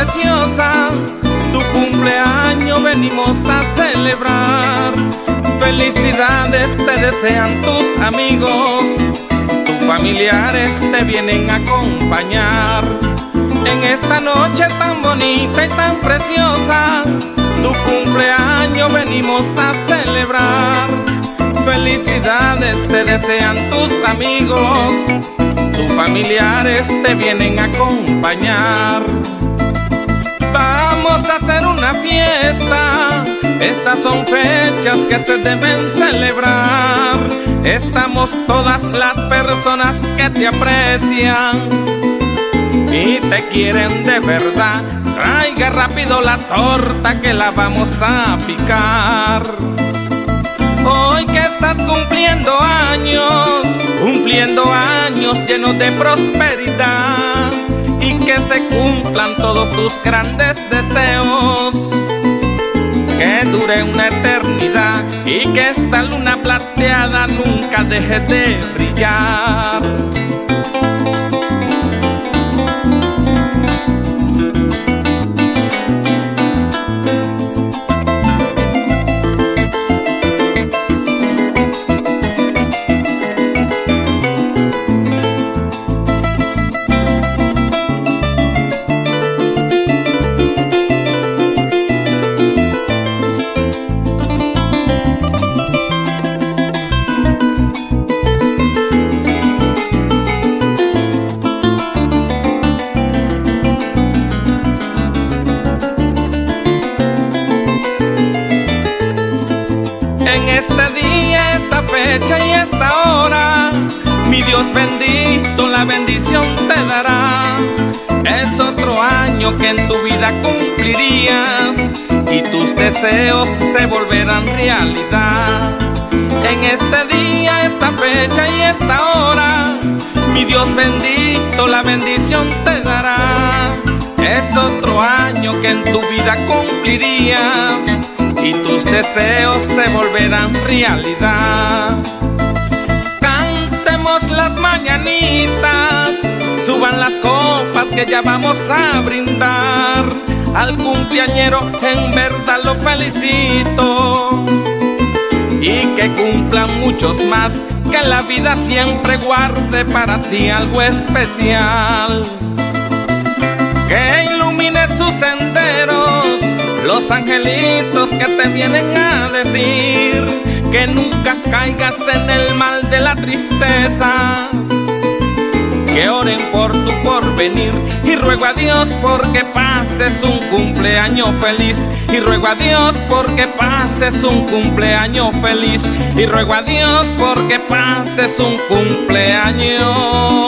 preciosa, tu cumpleaños venimos a celebrar. Felicidades te desean tus amigos, tus familiares te vienen a acompañar. En esta noche tan bonita y tan preciosa, tu cumpleaños venimos a celebrar. Felicidades te desean tus amigos, tus familiares te vienen a acompañar. Vamos a hacer una fiesta, estas son fechas que se deben celebrar. Estamos todas las personas que te aprecian y te quieren de verdad. Traiga rápido la torta que la vamos a picar. Hoy que estás cumpliendo años llenos de prosperidad, y que se cumplan todos tus grandes deseos, que dure una eternidad y que esta luna plateada nunca deje de brillar. En este día, esta fecha y esta hora, mi Dios bendito la bendición te dará. Es otro año que en tu vida cumplirías y tus deseos se volverán realidad. En este día, esta fecha y esta hora, mi Dios bendito la bendición te dará. Es otro año que en tu vida cumplirías y tus deseos se volverán realidad. Cantemos las mañanitas, suban las copas que ya vamos a brindar. Al cumpleañero en verdad lo felicito, y que cumplan muchos más, que la vida siempre guarde para ti algo especial. Que ilumine sus senderos los angelitos que te vienen a decir que nunca caigas en el mal de la tristeza. Que oren por tu porvenir, y ruego a Dios porque pases un cumpleaños feliz. Y ruego a Dios porque pases un cumpleaños feliz. Y ruego a Dios porque pases un cumpleaños.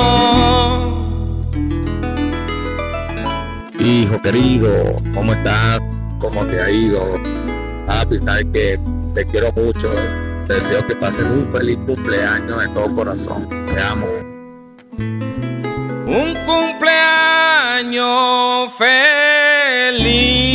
Hijo querido, ¿cómo estás? ¿Cómo te ha ido? Papi, sabes que te quiero mucho. Deseo que pases un feliz cumpleaños de todo corazón. Te amo. Un cumpleaños feliz.